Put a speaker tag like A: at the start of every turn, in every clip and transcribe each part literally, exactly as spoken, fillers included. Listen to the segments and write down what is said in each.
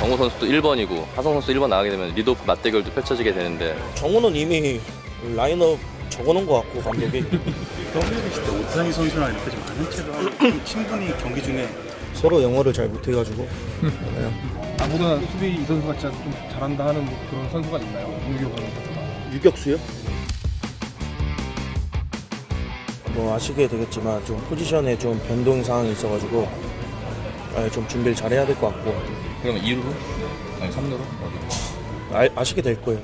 A: 정우 선수도 일 번이고 하성 선수 일 번 나가게 되면 리드오프 맞대결도 펼쳐지게 되는데
B: 정우는 이미 라인업 적어놓은 것 같고 감독이
C: 더블유비씨 때 오타니 선수랑 이렇게 좀 아는 체로 친분이 경기 중에
B: 서로 영어를 잘 못해가지고 네.
D: 나보다 수비 이 선수가 진짜 좀 잘한다 하는 뭐 그런 선수가 있나요? 유격수 선수가.
B: 유격수요? 뭐 아시게 되겠지만 좀 포지션에 좀 변동 상황이 있어가지고 좀 준비를 잘해야 될 것 같고.
A: 그러면 이 루로? 아니 삼 루로? 어디?
B: 아, 아시게 될 거예요.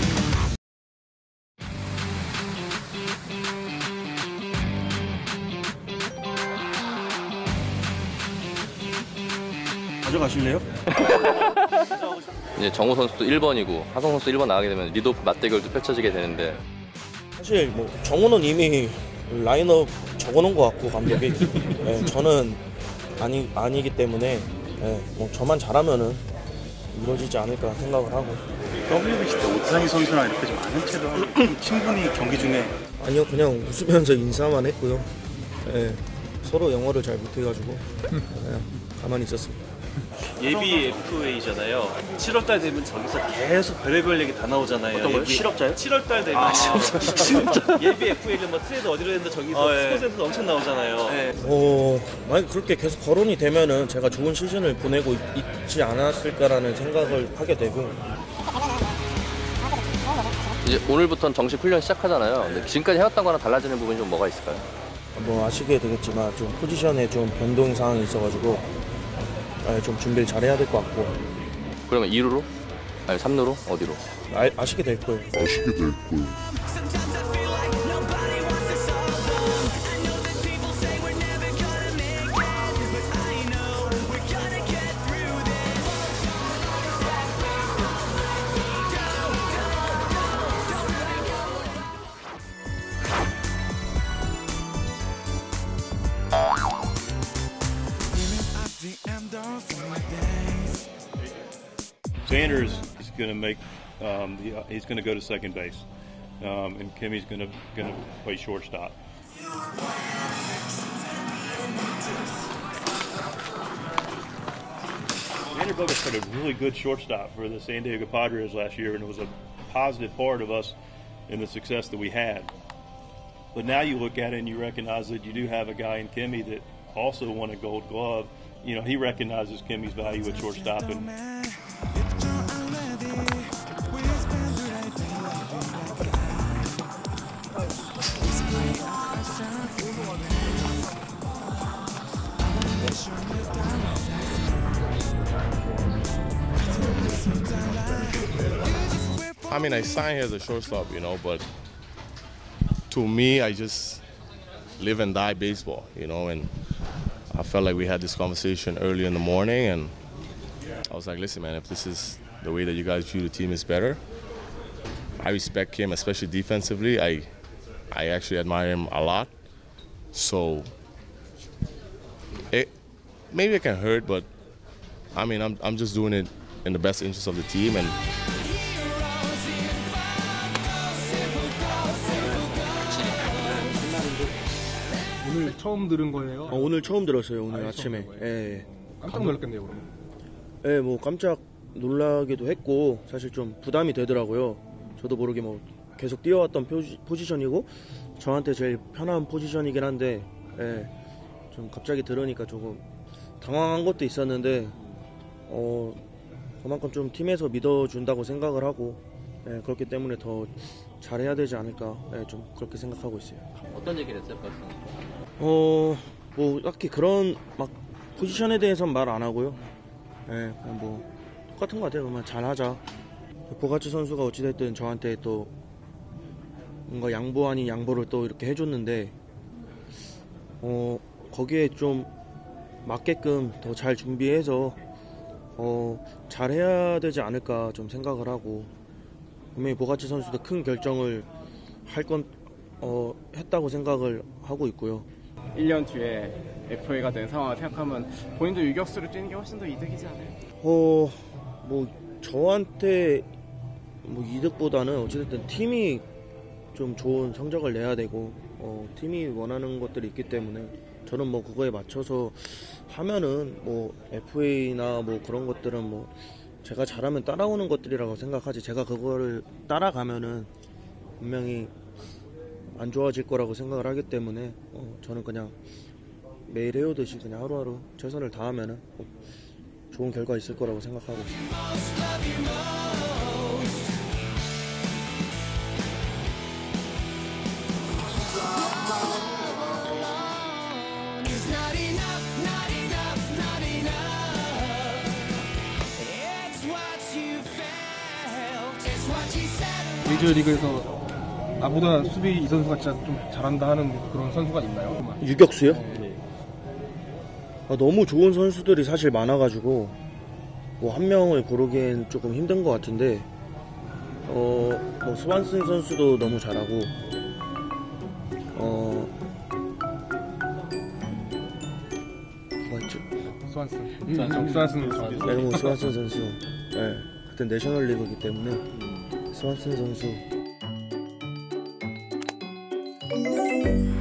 B: 가져가실래요?
A: 이제 정우 선수도 일 번이고 하성 선수 일 번 나가게 되면 리드오프 맞대결도 펼쳐지게 되는데
B: 사실 뭐 정우는 이미 라인업 적어놓은 것 같고 감독이 네, 저는 아니, 아니기 때문에 네, 뭐 저만 잘하면은 이루어지지 않을까 생각을 하고.
C: 더블유비씨 때 오타니 선수랑 이렇게 좀 아는 체로 친분이 경기 중에.
B: 아니요, 그냥 웃으면서 인사만 했고요. 네, 서로 영어를 잘 못해가지고 그냥 가만히 있었습니다.
E: 예비 에프에이잖아요. 칠월달 되면 저기서 계속 별의별 얘기 다 나오잖아요.
B: 어떤 거요?
E: 예비...
B: 실업자요?
E: 칠월달 되면 아, 진짜 예비 에프에이는 뭐 트레이드 어디로 했는데 저기서
B: 어, 예.
E: 스포츠에서 엄청 나오잖아요. 네.
B: 어, 만약 그렇게 계속 거론이 되면은 제가 좋은 시즌을 보내고 있, 있지 않았을까라는 생각을 하게 되고.
A: 이제 오늘부터는 정식 훈련 시작하잖아요. 근데 지금까지 해왔던 거랑 달라지는 부분이 좀 뭐가 있을까요?
B: 뭐 아시게 되겠지만 좀 포지션에 좀 변동 상황이 있어가지고 좀 준비를 잘해야 될 것 같고.
A: 그러면 이 루로? 아니 삼 루로? 어디로?
B: 아, 아시게 될 거예요.
F: 아시게 될 거예요.
G: Sanders is going to make. Um, he, he's going to go to second base, um, and Kimmy's going to going to play shortstop. Xander Bogaerts played a really good shortstop for the San Diego Padres last year, and it was a positive part of us in the success that we had. But now you look at it and you recognize that you do have a guy in Kimmy that also won a Gold Glove. You know, he recognizes Kimmy's value at shortstop. And
F: I mean, I signed here as a shortstop, you know, but to me, I just live and die baseball, you know, and I felt like we had this conversation early in the morning, and I was like, listen, man, if this is the way that you guys view the team is better, I respect him, especially defensively. I, I actually admire him a lot. So, it, maybe it can hurt, but I mean, I'm, I'm just doing it in the best interest of the team. And
D: 오늘 처음 들은 거예요?
B: 어, 오늘 처음 들었어요. 오늘
D: 아예
B: 아침에.
D: 처음
B: 예.
D: 깜짝 놀랐겠네요, 그럼.
B: 예, 뭐 깜짝 놀라기도 했고 사실 좀 부담이 되더라고요. 저도 모르게 뭐 계속 뛰어왔던 포지, 포지션이고 저한테 제일 편한 포지션이긴 한데 예, 좀 갑자기 들으니까 조금 당황한 것도 있었는데 어, 그만큼 좀 팀에서 믿어준다고 생각을 하고 예, 그렇기 때문에 더 잘해야 되지 않을까 예, 좀 그렇게 생각하고 있어요.
A: 어떤 얘기를 했어요?
B: 어, 뭐 딱히 그런 막 포지션에 대해서는 말 안 하고요. 예, 그냥 뭐 똑같은 것 같아요. 그만 잘하자. 보가치 선수가 어찌됐든 저한테 또 뭔가 양보 아닌 양보를 또 이렇게 해줬는데 어, 거기에 좀 맞게끔 더 잘 준비해서 어, 잘해야 되지 않을까 좀 생각을 하고 분명히 보가치 선수도 큰 결정을 할 건 어, 했다고 생각을 하고 있고요.
H: 일 년 뒤에 에프에이가 된 상황을 생각하면 본인도 유격수를 뛰는 게 훨씬 더 이득이지 않아요?
B: 어, 뭐 저한테 뭐 이득보다는 어찌됐든 팀이 좀 좋은 성적을 내야 되고 어, 팀이 원하는 것들이 있기 때문에 저는 뭐 그거에 맞춰서 하면은 뭐 에프에이나 뭐 그런 것들은 뭐 제가 잘하면 따라오는 것들이라고 생각하지 제가 그거를 따라가면은 분명히 안 좋아질 거라고 생각을 하기 때문에 어, 저는 그냥 매일 해오듯이 그냥 하루하루 최선을 다하면은 꼭 좋은 결과 있을 거라고 생각하고 있습니다.
D: 메이저리그에서 나보다 수비 이 선수가 진짜 좀 잘한다 하는 그런 선수가 있나요?
B: 유격수요? 아, 너무 좋은 선수들이 사실 많아가지고 뭐 한 명을 고르기엔 조금 힘든 것 같은데 어, 뭐 스완슨 선수도 너무 잘하고 어 뭐였죠?
D: 스완슨. 음, 스완슨 좋아요.
B: 네, 뭐 스완슨 선수. 네, 같은 내셔널리그이기 때문에 스완슨 선수.